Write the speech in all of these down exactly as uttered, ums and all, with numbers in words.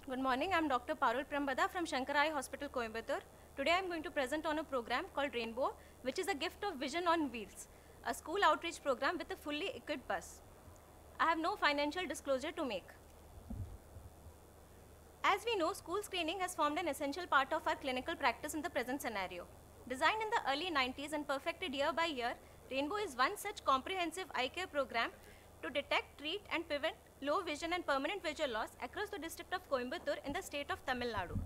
Good morning, I'm Doctor Parul Prambada from Shankar Eye Hospital, Coimbatore. Today I'm going to present on a program called Rainbow, which is a gift of vision on wheels, a school outreach program with a fully equipped bus. I have no financial disclosure to make. As we know, school screening has formed an essential part of our clinical practice in the present scenario. Designed in the early nineties and perfected year by year, Rainbow is one such comprehensive eye care program to detect, treat and prevent low vision and permanent visual loss across the district of Coimbatore in the state of Tamil Nadu.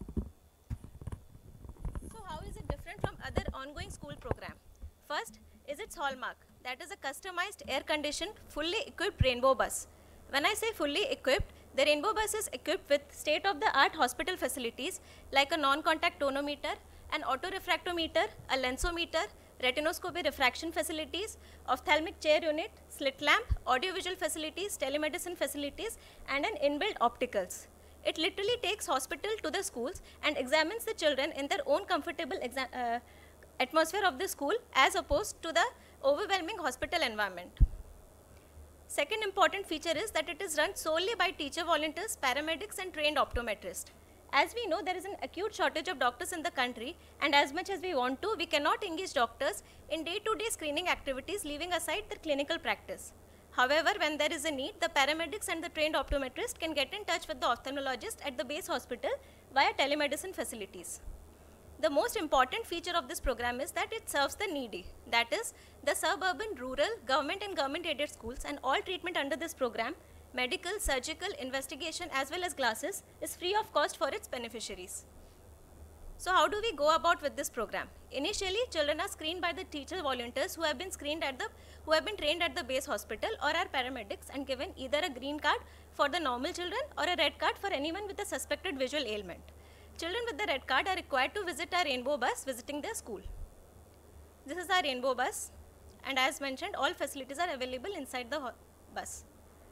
So how is it different from other ongoing school program? First is its hallmark, that is a customized air-conditioned, fully equipped Rainbow bus. When I say fully equipped, the Rainbow bus is equipped with state-of-the-art hospital facilities like a non-contact tonometer, an autorefractometer, a lensometer, retinoscopy refraction facilities, ophthalmic chair unit, slit lamp, audiovisual facilities, telemedicine facilities, and an inbuilt opticals. It literally takes hospital to the schools and examines the children in their own comfortable uh, atmosphere of the school as opposed to the overwhelming hospital environment. Second important feature is that it is run solely by teacher volunteers, paramedics, and trained optometrists. As we know, there is an acute shortage of doctors in the country, and as much as we want to, we cannot engage doctors in day-to-day screening activities, leaving aside their clinical practice. However, when there is a need, the paramedics and the trained optometrist can get in touch with the ophthalmologist at the base hospital via telemedicine facilities. The most important feature of this program is that it serves the needy, that is, the suburban, rural, government and government-aided schools, and all treatment under this program, medical, surgical, investigation as well as glasses, is free of cost for its beneficiaries. So how do we go about with this program? Initially, children are screened by the teacher volunteers who have been screened at the, who have been trained at the base hospital or are paramedics and given either a green card for the normal children or a red card for anyone with a suspected visual ailment. Children with the red card are required to visit our Rainbow bus visiting their school. This is our Rainbow bus, and as mentioned, all facilities are available inside the bus.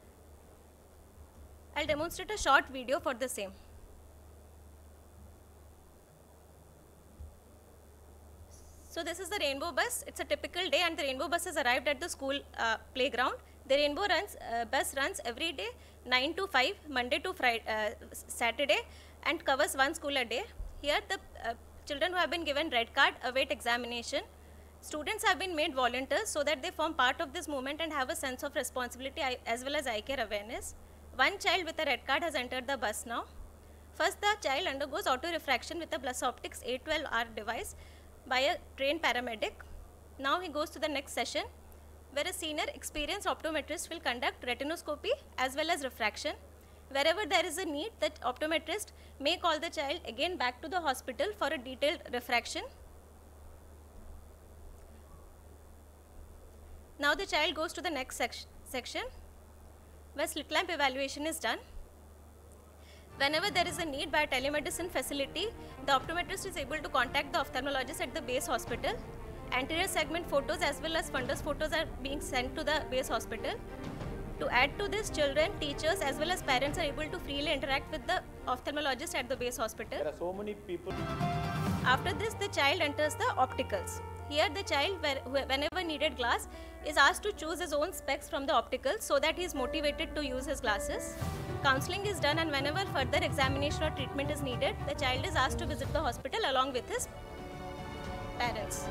I'll demonstrate a short video for the same. So this is the Rainbow bus. It's a typical day and the Rainbow bus has arrived at the school uh, playground. The Rainbow runs, uh, bus runs every day nine to five, Monday to Friday, uh, Saturday, and covers one school a day. Here the uh, children who have been given red card await examination. Students have been made volunteers so that they form part of this movement and have a sense of responsibility as well as eye care awareness. One child with a red card has entered the bus now. First, the child undergoes auto-refraction with a BlusOptics A twelve R device by a trained paramedic. Now he goes to the next session, where a senior experienced optometrist will conduct retinoscopy as well as refraction. Wherever there is a need, the optometrist may call the child again back to the hospital for a detailed refraction. Now the child goes to the next sec section, where slit lamp evaluation is done. Whenever there is a need by a telemedicine facility, the optometrist is able to contact the ophthalmologist at the base hospital. Anterior segment photos as well as fundus photos are being sent to the base hospital. To add to this, children, teachers as well as parents are able to freely interact with the ophthalmologist at the base hospital. There are so many people. After this, the child enters the opticals. Here the child, whenever needed glass, is asked to choose his own specs from the opticals so that he is motivated to use his glasses. Counseling is done, and whenever further examination or treatment is needed, the child is asked to visit the hospital along with his parents.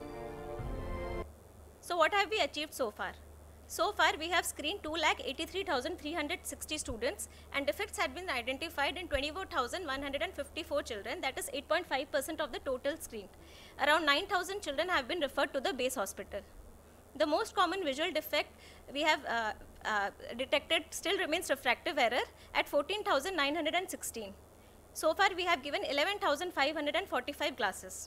So what have we achieved so far? So far, we have screened two lakh eighty-three thousand three hundred sixty students, and defects have been identified in twenty-four thousand one hundred fifty-four children, that is eight point five percent of the total screened. Around nine thousand children have been referred to the base hospital. The most common visual defect we have uh, uh, detected still remains refractive error at fourteen thousand nine hundred sixteen. So far, we have given eleven thousand five hundred forty-five glasses.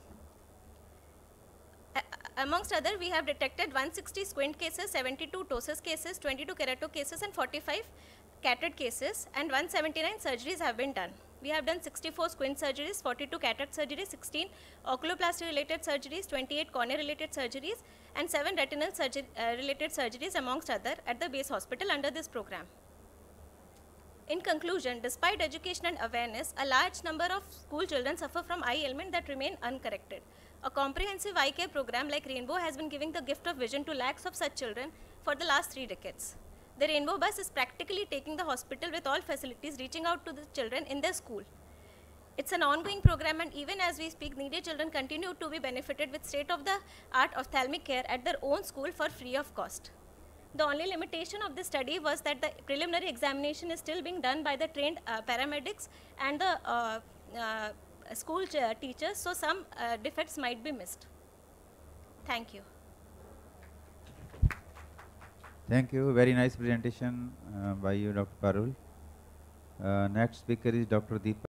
Amongst other, we have detected one hundred sixty squint cases, seventy-two ptosis cases, twenty-two keratosis cases, and forty-five cataract cases, and one hundred seventy-nine surgeries have been done. We have done sixty-four squint surgeries, forty-two cataract surgeries, sixteen oculoplasty related surgeries, twenty-eight cornea related surgeries, and seven retinal surgery, uh, related surgeries amongst other at the base hospital under this program. In conclusion, despite education and awareness, a large number of school children suffer from eye ailment that remain uncorrected. A comprehensive eye care program like Rainbow has been giving the gift of vision to lakhs of such children for the last three decades. The Rainbow Bus is practically taking the hospital with all facilities, reaching out to the children in their school. It's an ongoing program, and even as we speak, needy children continue to be benefited with state-of-the-art ophthalmic care at their own school for free of cost. The only limitation of this study was that the preliminary examination is still being done by the trained uh, paramedics and the uh, uh, school uh, teachers, so some uh, defects might be missed. Thank you. Thank you. Very nice presentation uh, by you, Doctor Parul. Uh, next speaker is Doctor Deepak.